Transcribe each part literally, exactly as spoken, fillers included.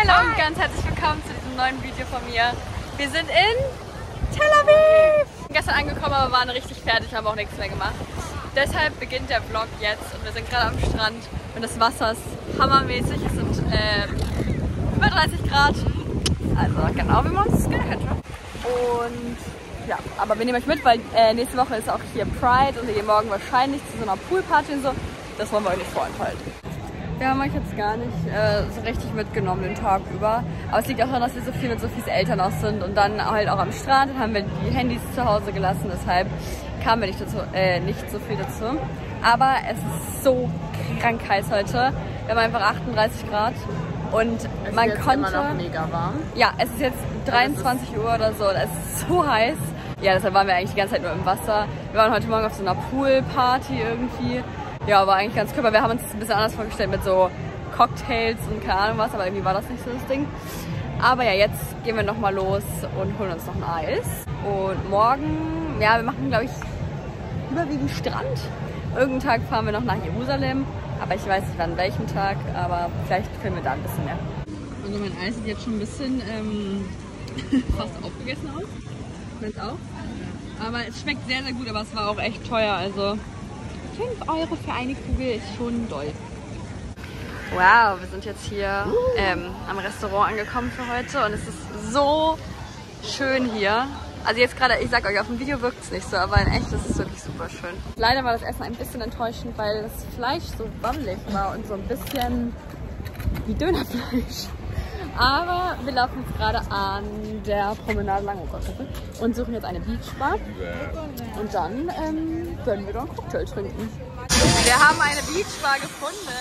Hallo und ganz herzlich willkommen zu diesem neuen Video von mir. Wir sind in Tel Aviv! Gestern angekommen, aber waren richtig fertig, haben auch nichts mehr gemacht. Deshalb beginnt der Vlog jetzt und wir sind gerade am Strand und das Wasser ist hammermäßig. Es sind äh, über dreißig Grad, also genau wie man es gerne hätte. Und ja, aber wir nehmen euch mit, weil äh, nächste Woche ist auch hier Pride und wir gehen morgen wahrscheinlich zu so einer Poolparty und so. Das wollen wir euch nicht vorenthalten. Wir haben euch jetzt gar nicht äh, so richtig mitgenommen den Tag über. Aber es liegt auch daran, dass wir so viel mit Sophies Eltern auch sind und dann halt auch am Strand. Dann haben wir die Handys zu Hause gelassen, deshalb kamen wir nicht, dazu, äh, nicht so viel dazu. Aber es ist so krank heiß heute. Wir haben einfach achtunddreißig Grad und es man ist jetzt konnte... immer noch mega warm. Ja, es ist jetzt dreiundzwanzig Uhr oder so. Es ist so heiß. Ja, deshalb waren wir eigentlich die ganze Zeit nur im Wasser. Wir waren heute Morgen auf so einer Poolparty irgendwie. Ja, war eigentlich ganz cool, weil wir haben uns das ein bisschen anders vorgestellt mit so Cocktails und keine Ahnung was, aber irgendwie war das nicht so das Ding. Aber ja, jetzt gehen wir nochmal los und holen uns noch ein Eis. Und morgen, ja, wir machen, glaube ich, überwiegend Strand. Irgendeinen Tag fahren wir noch nach Jerusalem, aber ich weiß nicht wann, welchen Tag, aber vielleicht filmen wir da ein bisschen mehr. Also mein Eis sieht jetzt schon ein bisschen ähm, fast aufgegessen aus. Meins auch. Aber es schmeckt sehr, sehr gut, aber es war auch echt teuer, also fünf Euro für eine Kugel ist schon doll. Wow, wir sind jetzt hier ähm, am Restaurant angekommen für heute und es ist so schön hier. Also jetzt gerade, ich sag euch, auf dem Video wirkt es nicht so, aber in echt ist es wirklich super schön. Leider war das Essen ein bisschen enttäuschend, weil das Fleisch so wabbelig war und so ein bisschen wie Dönerfleisch. Aber wir laufen jetzt gerade an der Promenade lang und suchen jetzt eine Beachbar. Und dann ähm, werden wir dann einen Cocktail trinken. Wir haben eine Beachbar gefunden.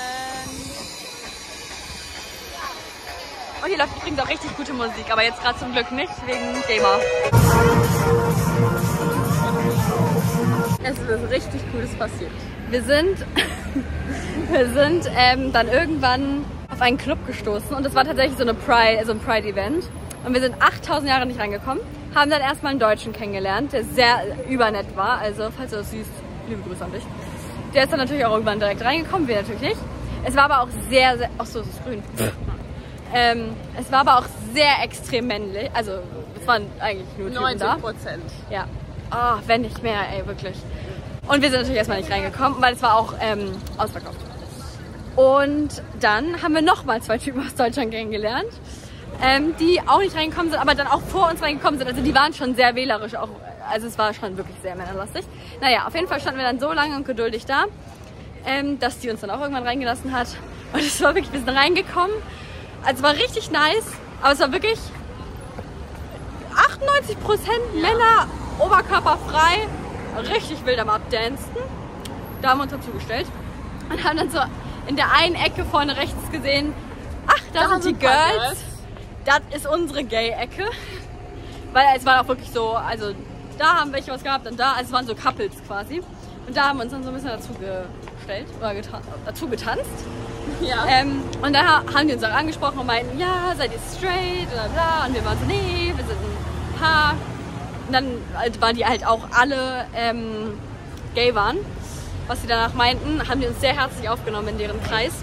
Und hier läuft übrigens auch richtig gute Musik, aber jetzt gerade zum Glück nicht, wegen Gamer. Es ist was richtig Cooles passiert. Wir sind, wir sind ähm, dann irgendwann auf einen Club gestoßen und das war tatsächlich so, eine Pride, so ein Pride-Event. Und wir sind achttausend Jahre nicht reingekommen, haben dann erstmal einen Deutschen kennengelernt, der sehr übernett war. Also, falls du das siehst, liebe Grüße an dich. Der ist dann natürlich auch irgendwann direkt reingekommen, wir natürlich nicht. Es war aber auch sehr, sehr... Ach so, es ist grün. ähm, es war aber auch sehr extrem männlich. Also, es waren eigentlich nur Typen da. neunzig Prozent. Ja. Oh, wenn nicht mehr, ey, wirklich. Und wir sind natürlich erstmal nicht reingekommen, weil es war auch ähm, ausverkauft. Und dann haben wir nochmal zwei Typen aus Deutschland kennengelernt, ähm, die auch nicht reingekommen sind, aber dann auch vor uns reingekommen sind. Also die waren schon sehr wählerisch, auch, also es war schon wirklich sehr männerlastig. Naja, auf jeden Fall standen wir dann so lange und geduldig da, ähm, dass die uns dann auch irgendwann reingelassen hat. Und es war wirklich, wir sind reingekommen. Also es war richtig nice, aber es war wirklich achtundneunzig Prozent Männer, oberkörperfrei, richtig wild am Abdancen. Da haben wir uns dazugestellt und haben dann so in der einen Ecke vorne rechts gesehen, ach, da, da sind die Girls. Das ist unsere Gay-Ecke. Weil es war auch wirklich so, also da haben welche was gehabt und da, also es waren so Couples quasi. Und da haben wir uns dann so ein bisschen dazu gestellt oder dazu getanzt. Ja. Ähm, und da haben die uns auch angesprochen und meinten, ja, seid ihr straight oder bla. Und wir waren so, nee, wir sind ein Paar. Und dann waren die halt auch alle ähm, gay waren. Was sie danach meinten, haben die uns sehr herzlich aufgenommen in deren Kreis.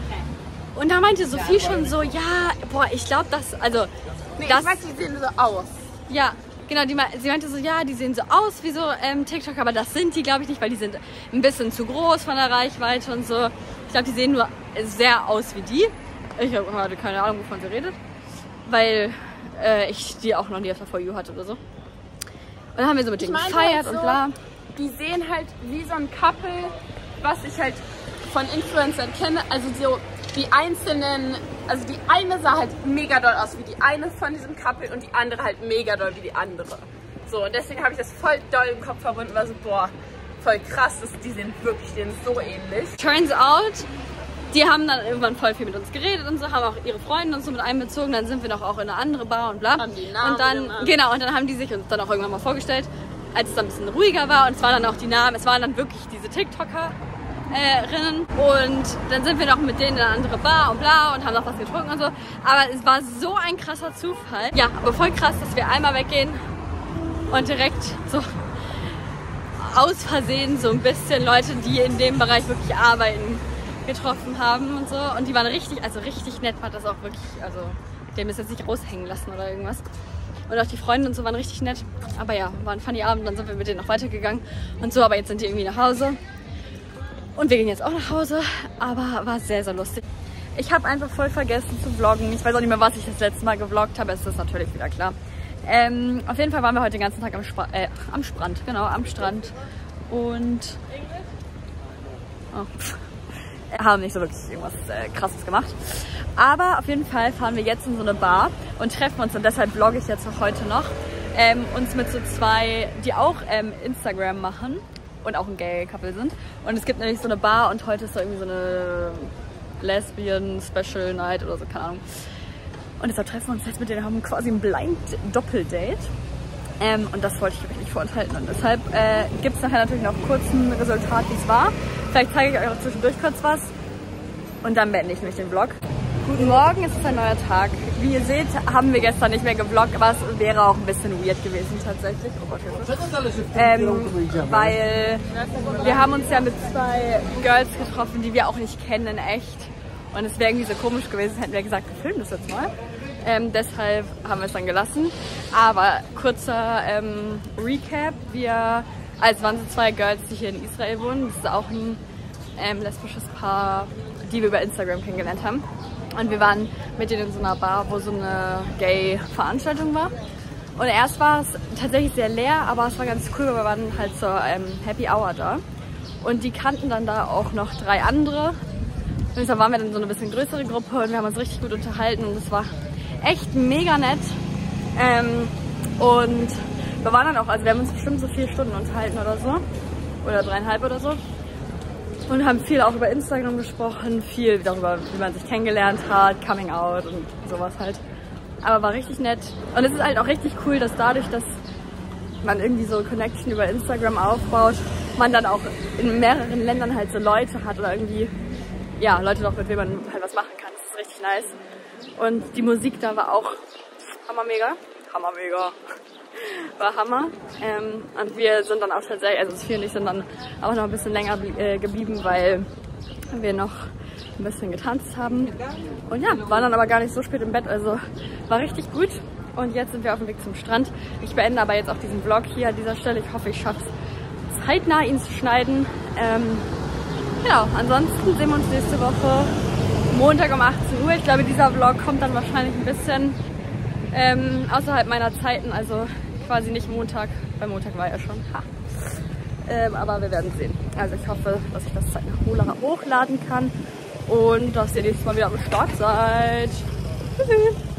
Und da meinte Sophie schon so, ja, boah, ich glaube, das, also... Nee, das, ich weiß, die sehen so aus. Ja, genau, die, sie meinte so, ja, die sehen so aus wie so ähm, TikTok, aber das sind die, glaube ich, nicht, weil die sind ein bisschen zu groß von der Reichweite und so. Ich glaube, die sehen nur sehr aus wie die. Ich hatte keine Ahnung, wovon sie redet, weil äh, ich die auch noch nie auf der For You hatte oder so. Und dann haben wir so mit denen gefeiert halt so, und bla. Die sehen halt wie so ein Couple, was ich halt von Influencern kenne. Also so die einzelnen, also die eine sah halt mega doll aus wie die eine von diesem Couple und die andere halt mega doll wie die andere. So, und deswegen habe ich das voll doll im Kopf verbunden, war so, boah, voll krass, das, die sind wirklich denen so ähnlich. Turns out, die haben dann irgendwann voll viel mit uns geredet und so, haben auch ihre Freunde und so mit einbezogen, dann sind wir noch auch in eine andere Bar und bla. Haben die Namen und dann, gemacht. genau, und dann haben die sich uns dann auch irgendwann mal vorgestellt, als es dann ein bisschen ruhiger war und es waren dann auch die Namen, es waren dann wirklich diese TikToker. Rinnen. Und dann sind wir noch mit denen in eine andere Bar und bla und haben noch was getrunken und so. Aber es war so ein krasser Zufall. Ja, aber voll krass, dass wir einmal weggehen und direkt so aus Versehen so ein bisschen Leute, die in dem Bereich wirklich arbeiten, getroffen haben und so. Und die waren richtig, also richtig nett, war das auch wirklich, also Die haben das jetzt nicht raushängen lassen oder irgendwas. Und auch die Freunde und so waren richtig nett. Aber ja, war ein funny Abend, dann sind wir mit denen noch weitergegangen und so. Aber jetzt sind die irgendwie nach Hause. Und wir gehen jetzt auch nach Hause. Aber war sehr, sehr lustig. Ich habe einfach voll vergessen zu vloggen. Ich weiß auch nicht mehr, was ich das letzte Mal gevloggt habe. Es ist natürlich wieder klar. Ähm, auf jeden Fall waren wir heute den ganzen Tag am, Spra äh, am Strand. Genau, am Strand. Und oh, haben nicht so wirklich irgendwas äh, Krasses gemacht. Aber auf jeden Fall fahren wir jetzt in so eine Bar und treffen uns, und deshalb vlogge ich jetzt auch heute noch, ähm, uns mit so zwei, die auch ähm, Instagram machen und auch ein Gay-Couple sind. Und es gibt nämlich so eine Bar und heute ist da irgendwie so eine Lesbian-Special Night oder so, keine Ahnung. Und deshalb treffen wir uns jetzt mit denen, haben quasi ein Blind-Doppeldate. Ähm, und das wollte ich euch nicht vorenthalten. Und deshalb äh, gibt es nachher natürlich noch kurz ein Resultat, wie es war. Vielleicht zeige ich euch auch zwischendurch kurz was. Und dann beende ich nämlich den Vlog. Guten Morgen, es ist ein neuer Tag. Wie ihr seht, haben wir gestern nicht mehr gevloggt, aber es wäre auch ein bisschen weird gewesen tatsächlich. Oh Gott, ähm, weil wir haben uns ja mit zwei Girls getroffen, die wir auch nicht kennen in echt. Und es wäre irgendwie so komisch gewesen, hätten wir gesagt, wir filmen das jetzt mal. Ähm, deshalb haben wir es dann gelassen. Aber kurzer ähm, Recap. Wir, also es waren so zwei Girls, die hier in Israel wohnen. Das ist auch ein ähm, lesbisches Paar, die wir über Instagram kennengelernt haben. Und wir waren mit denen in so einer Bar, wo so eine Gay-Veranstaltung war. Und erst war es tatsächlich sehr leer, aber es war ganz cool, weil wir waren halt zur ähm, Happy Hour da. Und die kannten dann da auch noch drei andere. Und deshalb waren wir dann so eine bisschen größere Gruppe und wir haben uns richtig gut unterhalten und es war echt mega nett. Ähm, und wir waren dann auch, also wir haben uns bestimmt so vier Stunden unterhalten oder so. Oder dreieinhalb oder so. Und haben viel auch über Instagram gesprochen, viel darüber, wie man sich kennengelernt hat, Coming Out und sowas halt. Aber war richtig nett. Und es ist halt auch richtig cool, dass dadurch, dass man irgendwie so Connection über Instagram aufbaut, man dann auch in mehreren Ländern halt so Leute hat oder irgendwie, ja, Leute noch, mit wem man halt was machen kann. Das ist richtig nice. Und die Musik da war auch hammermega. Hammermega. War Hammer. Ähm, und wir sind dann auch tatsächlich, also Sophie und ich sind dann auch noch ein bisschen länger äh, geblieben, weil wir noch ein bisschen getanzt haben. Und ja, waren dann aber gar nicht so spät im Bett, also war richtig gut. Und jetzt sind wir auf dem Weg zum Strand. Ich beende aber jetzt auch diesen Vlog hier an dieser Stelle. Ich hoffe, ich schaffe es zeitnah, ihn zu schneiden. Ähm, genau, ansonsten sehen wir uns nächste Woche Montag um achtzehn Uhr. Ich glaube, dieser Vlog kommt dann wahrscheinlich ein bisschen ähm, außerhalb meiner Zeiten, also quasi nicht Montag, weil Montag war ja schon. Ha. Ähm, aber wir werden sehen. Also ich hoffe, dass ich das zeitnah hochladen kann und dass ihr nächstes Mal wieder am Start seid. Tschüssi.